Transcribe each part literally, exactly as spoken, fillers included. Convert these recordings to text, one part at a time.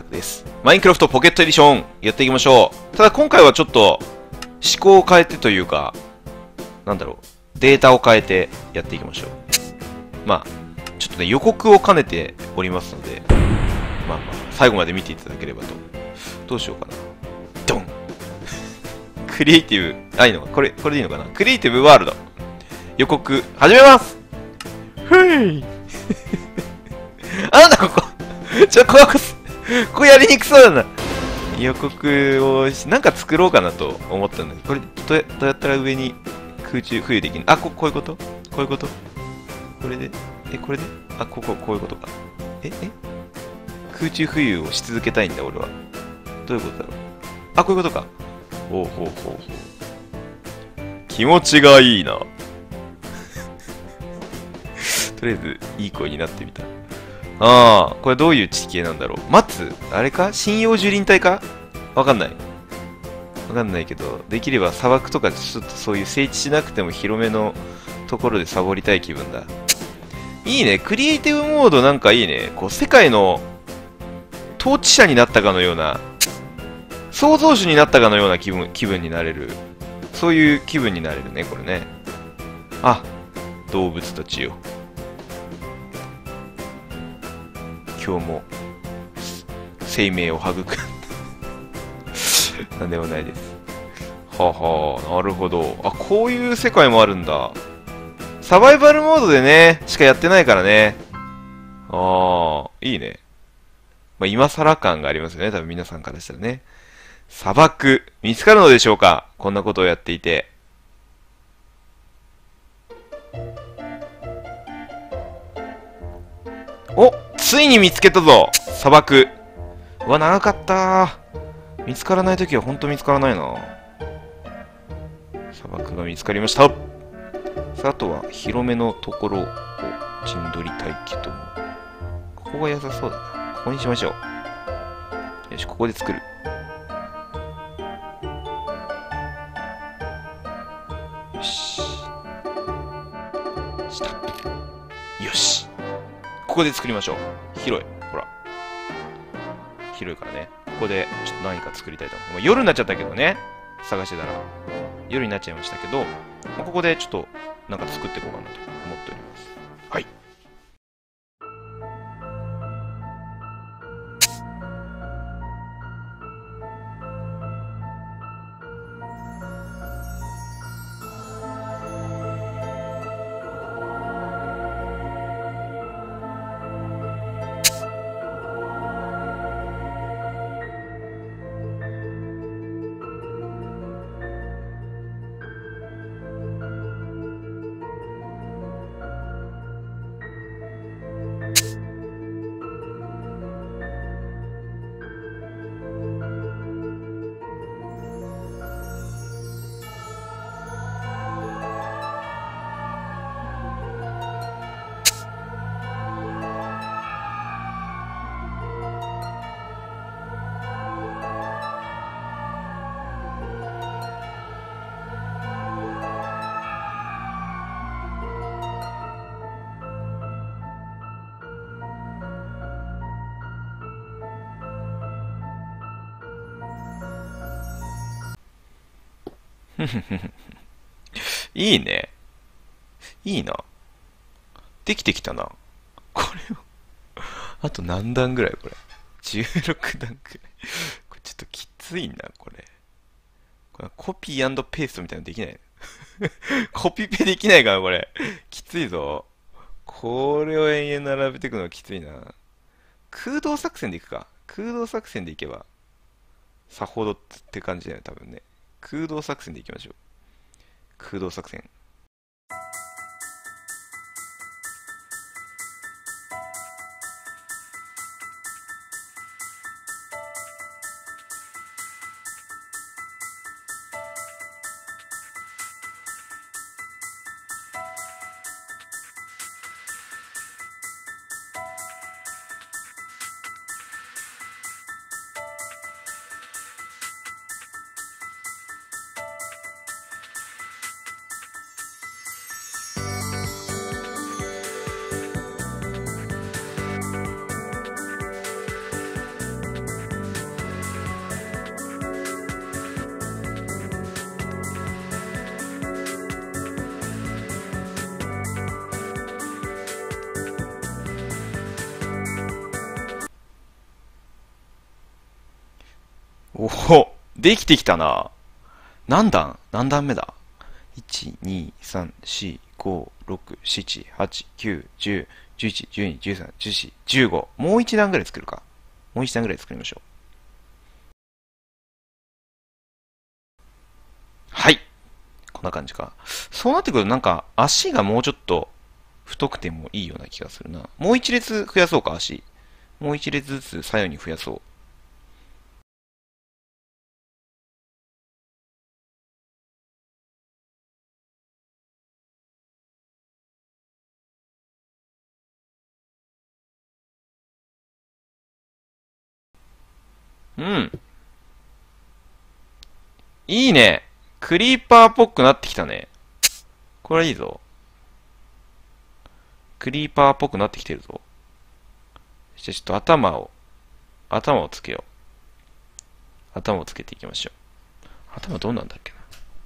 拓です。マインクラフトポケットエディションやっていきましょう。ただ今回はちょっと思考を変えてというか、なんだろう、データを変えてやっていきましょう。まあ、ちょっとね、予告を兼ねておりますので、まあまあ、最後まで見ていただければと。どうしようかな。ドンクリエイティブ、あ、いいのかこれ、これでいいのかな。クリエイティブワールド。予告、始めますふいあ、なんだここちょ、ここ、ここやりにくそうだな。予告をし、なんか作ろうかなと思ったんだけど、これ、どうやどうやったら上に空中浮遊できるあ、こ、こういうことこういうことこれでえ、これであ、ここ、こういうことか。え、え空中浮遊をし続けたいんだ、俺は。どういうことだろうあ、こういうことか。ほうほうほうほう。気持ちがいいな。とりあえず、いい声になってみた。ああ、これどういう地形なんだろう。松あれか針葉樹林帯かわかんない。わかんないけど、できれば砂漠とかちょっとそういう整地しなくても広めのところでサボりたい気分だ。いいね。クリエイティブモードなんかいいね。こう、世界の統治者になったかのような、創造主になったかのような気分、気分になれる。そういう気分になれるね、これね。あ、動物たちよ。今日も生命を育くなんでもないです。ははなるほど。あ、こういう世界もあるんだ。サバイバルモードでね、しかやってないからね。ああ、いいね。まあ、今更感がありますよね、多分皆さんからしたらね。砂漠、見つかるのでしょうかこんなことをやっていて。お、ついに見つけたぞ砂漠。うわ、長かったー。見つからないときはほんと見つからないな。砂漠が見つかりました。さあ、あとは広めのところを陣取りたいけども。ここが良さそうだな。ここにしましょう。よし、ここで作る。よし。した。よし。ここで作りましょう。広い。ほら。広いからね。ここでちょっと何か作りたいと思う。もう夜になっちゃったけどね。探してたら。夜になっちゃいましたけど、ここでちょっとなんか作っていこうかなと思っております。はい。いいね。いいな。できてきたな。これをあと何段ぐらいこれ。じゅうろく段くらい。これちょっときついな、これ。これコピー&ペーストみたいなのできないコピペできないかな、これ。きついぞ。これを延々並べていくのはきついな。空洞作戦でいくか。空洞作戦でいけば、さほどって感じだよね、多分ね。空洞作戦でいきましょう。空洞作戦。 おお、できてきたな。何段何段目だ？ いち、に、さん、よん、ご、ろく、なな、はち、きゅう、じゅう、じゅういち、じゅうに、じゅうさん、じゅうよん、じゅうご。もう一段ぐらい作るか。もう一段ぐらい作りましょう。はい。こんな感じか。そうなってくるとなんか足がもうちょっと太くてもいいような気がするな。もう一列増やそうか、足。もう一列ずつ左右に増やそう。うん。いいね。クリーパーっぽくなってきたね。これはいいぞ。クリーパーっぽくなってきてるぞ。じゃあちょっと頭を、頭をつけよう。頭をつけていきましょう。頭どうなんだっけな。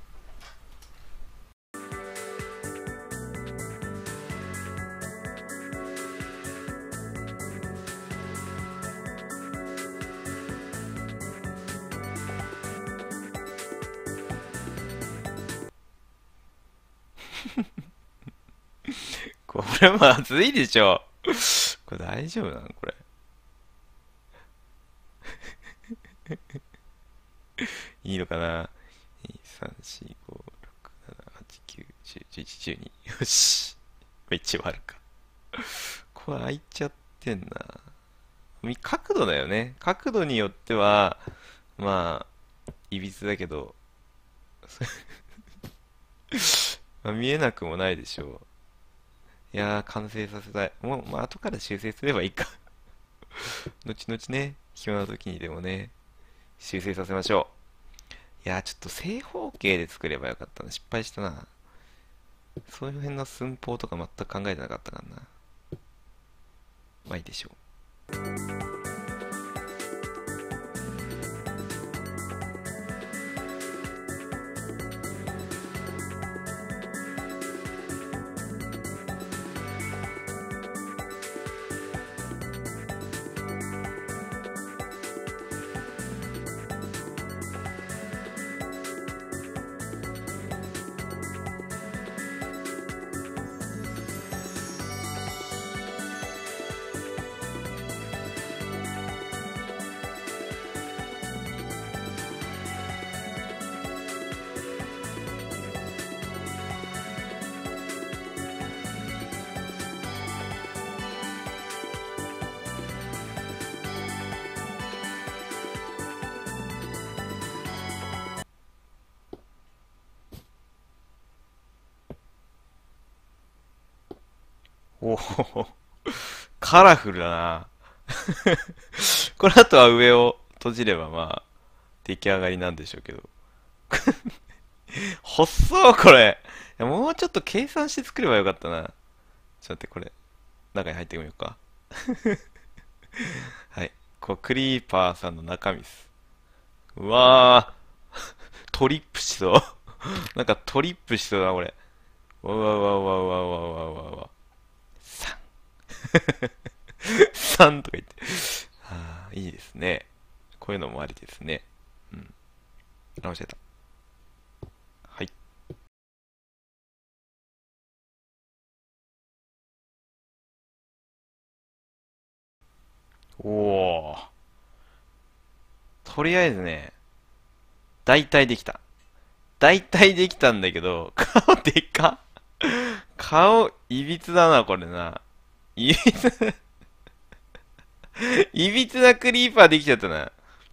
これまずいでしょ。これ大丈夫なのこれ。いいのかな？ に、さん、よん、ご、ろく、なな、はち、きゅう、じゅう、じゅういち、じゅうに。よし。めっちゃ悪か。これ開いちゃってんな。み角度だよね。角度によっては、まあ、いびつだけど、まあ、見えなくもないでしょう。いやー、完成させたい。もう、まあ、後から修正すればいいか。後々ね、暇な時にでもね、修正させましょう。いやー、ちょっと正方形で作ればよかったな。失敗したな。そういう辺の寸法とか全く考えてなかったからな。まあいいでしょう。おお、カラフルだな。この後は上を閉じればまあ、出来上がりなんでしょうけど。細っこれ。いやもうちょっと計算して作ればよかったな。ちょっと待って、これ、中に入ってみようか。はい。こう、クリーパーさんの中身です。うわー、トリップしそう。なんかトリップしそうだな、これ。わわわわわわわわわ。さん。さんとか言って。はあ、いいですね。こういうのもありですね。うん。直してた。はい。おー。とりあえずね、大体できた。大体できたんだけど、顔でかっ。顔、いびつだな、これな。いびつ、いびつなクリーパーできちゃったな。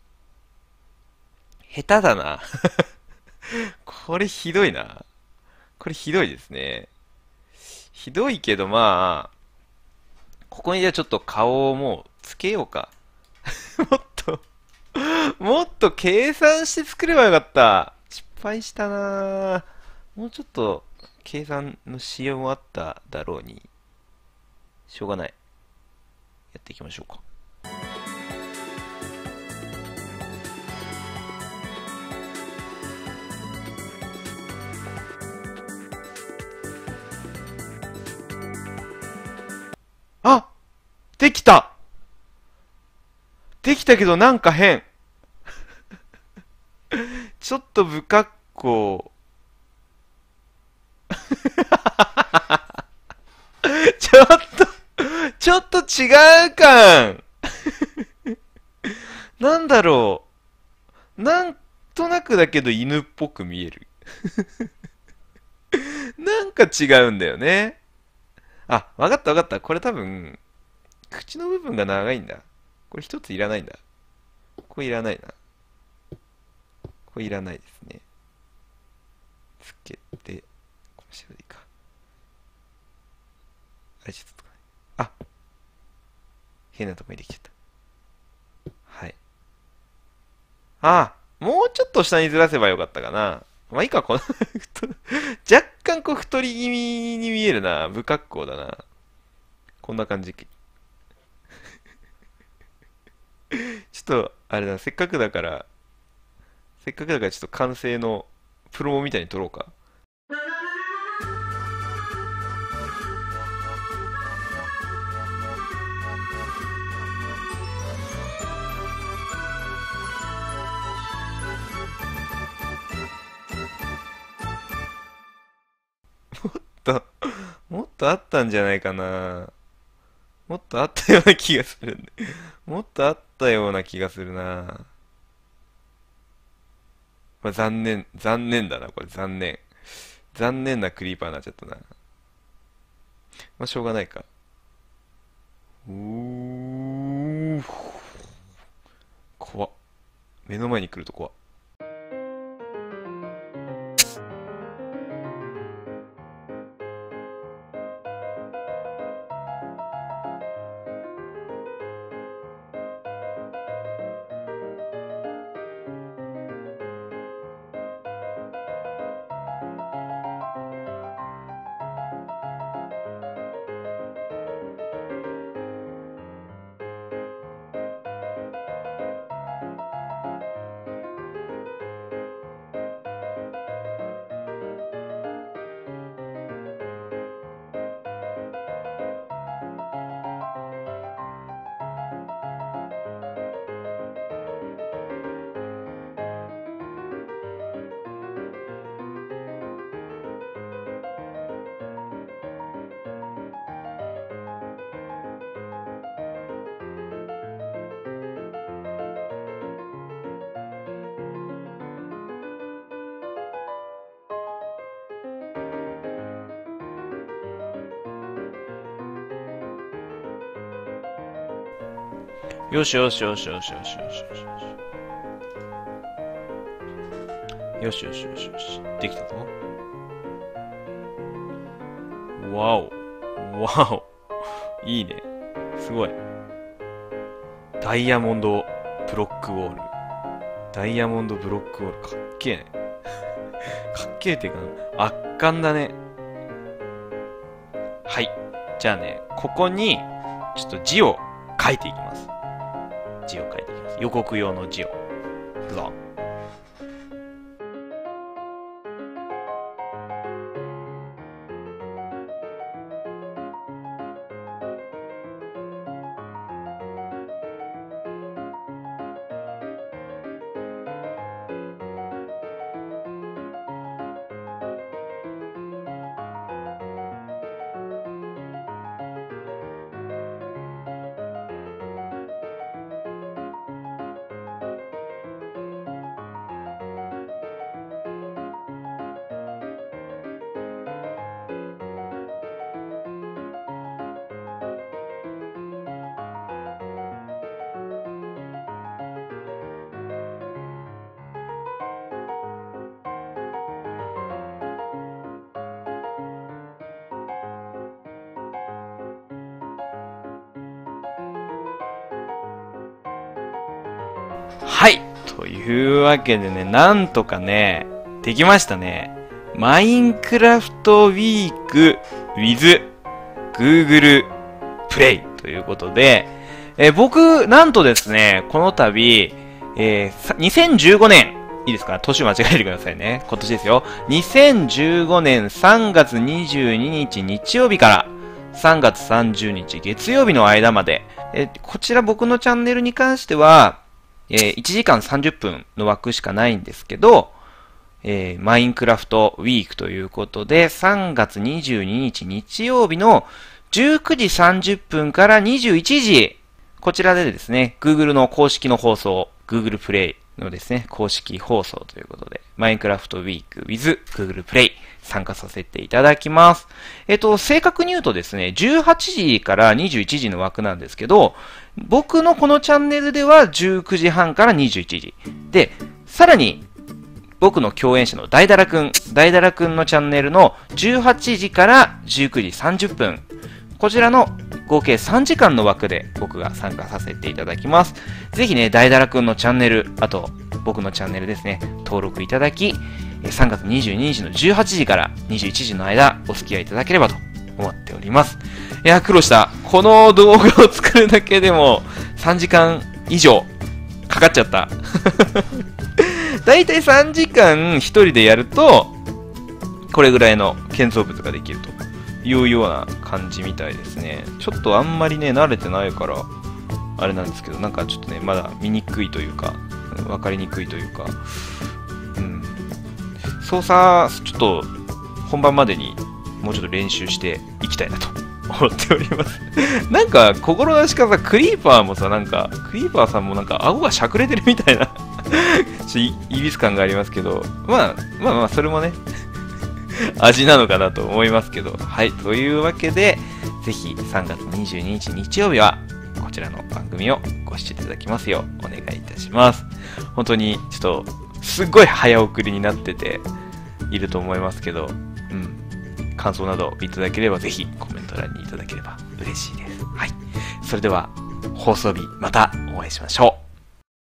下手だな。これひどいな。これひどいですね。ひどいけどまあ、ここにじゃあちょっと顔をもうつけようか。もっと、もっと計算して作ればよかった。失敗したな。もうちょっと計算のしようもあっただろうに。しょうがない。やっていきましょうか。あ、できた。できたけどなんか変。 ちょっと不格好。ちょっと、ちょっと違うかん。なんだろう。なんとなくだけど犬っぽく見える。なんか違うんだよね。あ、わかったわかった。これ多分、口の部分が長いんだ。これ一ついらないんだ。これいらないな。これいらないですね。つけて、この下でいいか。あれちょっと、あ、変なとこにできちゃった。はい。ああ、もうちょっと下にずらせばよかったかな。まあいいか、この若干こう太り気味に見えるな。不格好だな。こんな感じ。ちょっと、あれだ、せっかくだから、せっかくだからちょっと完成のプロモみたいに撮ろうか。と、もっとあったんじゃないかな。もっとあったような気がするんで。もっとあったような気がするな。これ残念、残念だな、これ残念。残念なクリーパーになっちゃったな。まあ、しょうがないか。うー。怖っ。目の前に来ると怖っ。よしよしよしよしよしよしよしよし。よしよしよしよし。できたぞ。わお。わお。いいね。すごい。ダイヤモンドブロックウォール。ダイヤモンドブロックウォール。かっけえね。かっけえっていうか、圧巻だね。はい。じゃあね、ここに、ちょっと字を書いていきます。字を書いていきます。予告用の字を。いくぞ。はい。というわけでね、なんとかね、できましたね。マインクラフトウィーク with Google Play ということで、えー、僕、なんとですね、この度、えー、にせんじゅうごねん、いいですか？年間違えてくださいね。今年ですよ。にせんじゅうごねんさんがつにじゅうににち日曜日からさんがつさんじゅうにち月曜日の間まで、えー、こちら僕のチャンネルに関しては、えー、いちじかんさんじゅっぷんの枠しかないんですけど、 えー、マインクラフトウィークということで、さんがつにじゅうににち日曜日のじゅうくじさんじゅっぷんからにじゅういちじ、こちらでですね、Google の公式の放送、Google プレイのですね、公式放送ということで、マインクラフトウィーク with Google プレイ参加させていただきます。えっと、正確に言うとですね、じゅうはちじからにじゅういちじの枠なんですけど、僕のこのチャンネルではじゅうくじはんからにじゅういちじ。で、さらに、僕の共演者の大だらくん、大だらくんのチャンネルのじゅうはちじからじゅうくじさんじゅっぷん。こちらの合計さんじかんの枠で僕が参加させていただきます。ぜひね、大だらくんのチャンネル、あと僕のチャンネルですね、登録いただき、さんがつにじゅうににちのじゅうはちじからにじゅういちじの間お付き合いいただければと思っております。いや、苦労した。この動画を作るだけでもさんじかん以上かかっちゃった。だいたいさんじかんひとりでやると、これぐらいの建造物ができるというような感じみたいですね。ちょっとあんまりね、慣れてないから、あれなんですけど、なんかちょっとね、まだ見にくいというか、わかりにくいというか、うん。操作、ちょっと本番までにもうちょっと練習していきたいなと思っております。なんか、心なしかさ、クリーパーもさ、なんか、クリーパーさんもなんか、顎がしゃくれてるみたいな、ちょっといびつ感がありますけど、まあ、まあまあ、それもね、味なのかなと思いますけど、はい、というわけで、ぜひさんがつにじゅうににち日曜日は、こちらの番組をご視聴いただきますようお願いいたします。本当に、ちょっと、すっごい早送りになってていると思いますけど、うん。感想などいただければぜひコメント欄にいただければ嬉しいです。はい。それでは放送日またお会いしましょう。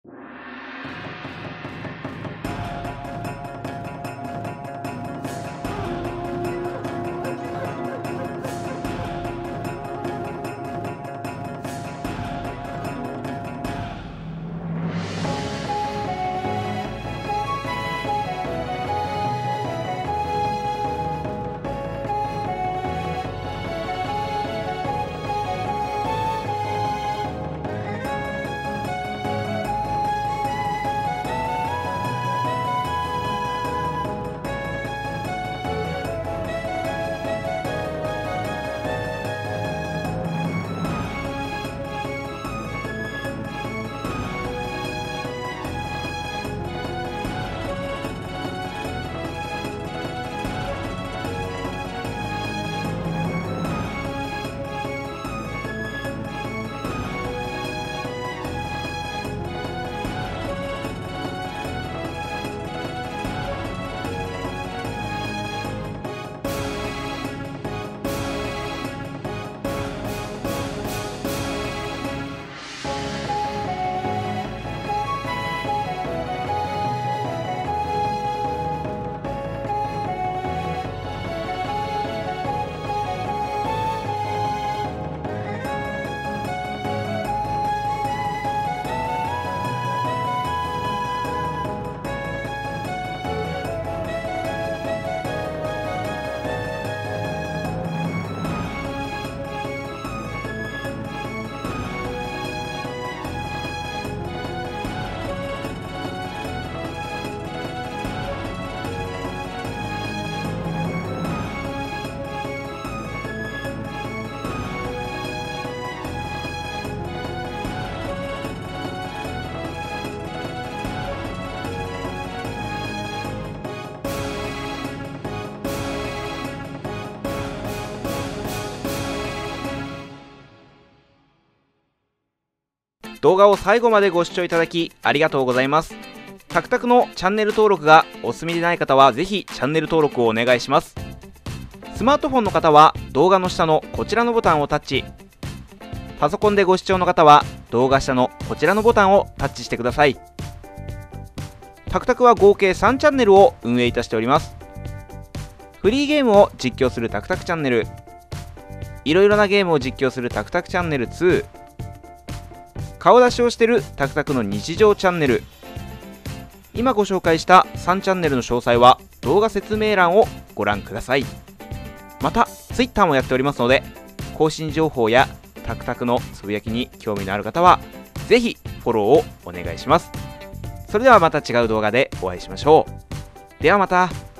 動画を最後までご視聴いただきありがとうございます。タクタクのチャンネル登録がお済みでない方はぜひチャンネル登録をお願いします。スマートフォンの方は動画の下のこちらのボタンをタッチ。パソコンでご視聴の方は動画下のこちらのボタンをタッチしてください。タクタクは合計さんチャンネルを運営いたしております。フリーゲームを実況するタクタクチャンネル、いろいろなゲームを実況するタクタクチャンネルツー、顔出しをしているタクタクの日常チャンネル、今ご紹介したさんチャンネルの詳細は動画説明欄をご覧ください。また Twitter もやっておりますので、更新情報やタクタクのつぶやきに興味のある方はぜひフォローをお願いします。それではまた違う動画でお会いしましょう。 ではまた。